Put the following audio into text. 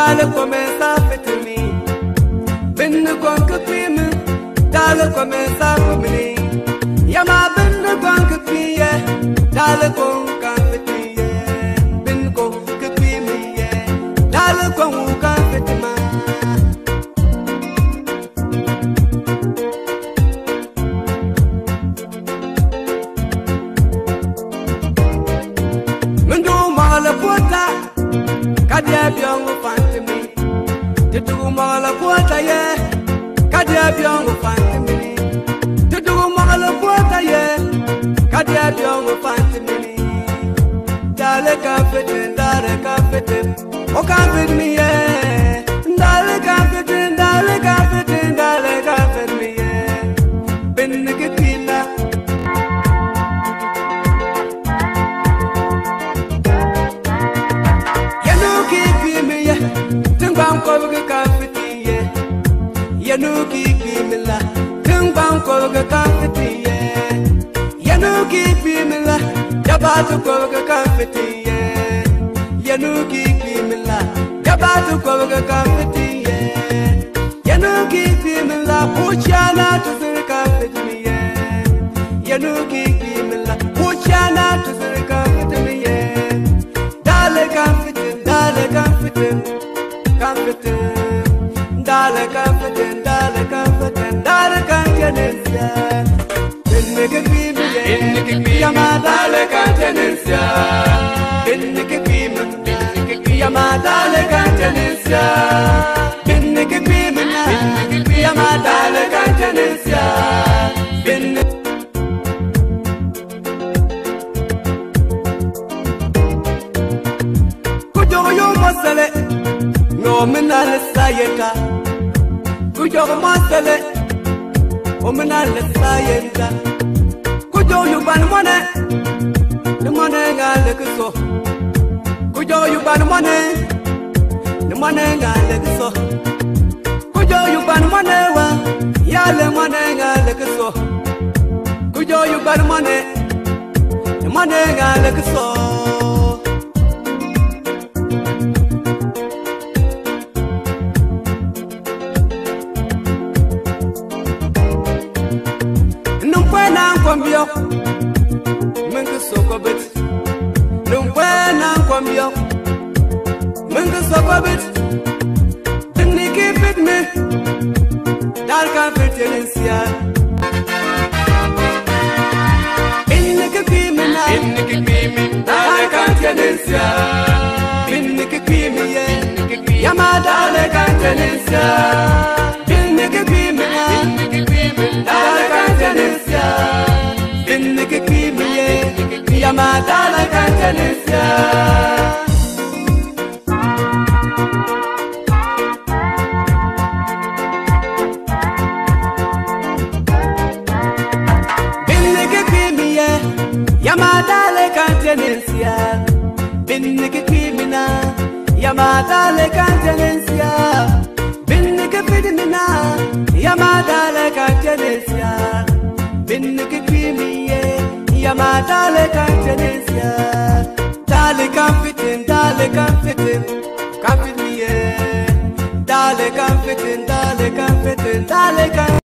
dale comienza a fetimi. Binne kon kpimi, dale comienza a fetimi. Yama binne kon kpiye, dale kon kan fetiye. Binne kon kpimi ye, dale kon kan fetima. Mendo mala puta, kadia biongo fantimi. Tutu mala puta ye, kadia biongo fantimi. Tutu mala puta ye, kadia biongo fantimi. Dale kafete, o kafete mi ye. Dale kafete mi ye. Binne kipina. Yanu kipi mila, tung koga kafetiye. Yanu kipi mila, jabatu koga kafetiye. Yanu kipi mila, jabatu koga kafetiye. Yanu kipi mila, puchana tuzir kafetiye. Yanu kipi mila, puchana tuzir kafetiye. Dale kafetin, kafetin. Dale kafetin, dale kantenesia. Binne kipimi, yama dale kantenesia. Binne kipimi, yama dale kantenesia. Binne kipimi, yama dale kantenesia. Binne kujoyo masale, no minale sayeta. Kujo masale, omenale sayenta. Kujo yuban mone, the mone ngale kuso. Kujo yuban mone, the mone ngale kuso. Kujo yuban mone wa, yale mone ngale kuso. Kujo yuban mone, the mone ngale kuso. Kwambio, mengu soko bit. Numbena kwambio, mengu soko bit. Didn't keep it me, dark confidence. In the kipimi, dark confidence. In the kipimi, yama dark confidence. In the kipimi, dark confidence. Binne kipimi ye, yama dale kantenesia. Binne kipimi ye, yama dale kantenesia. Binne kipimi na, yama dale kantenesia. Binne kipimi na, yama dale kantenesia. Binne kipimi ye, yama dale kantenesia. Dale kanfitin, kafit mi ye. Dale kanfitin, dale kan.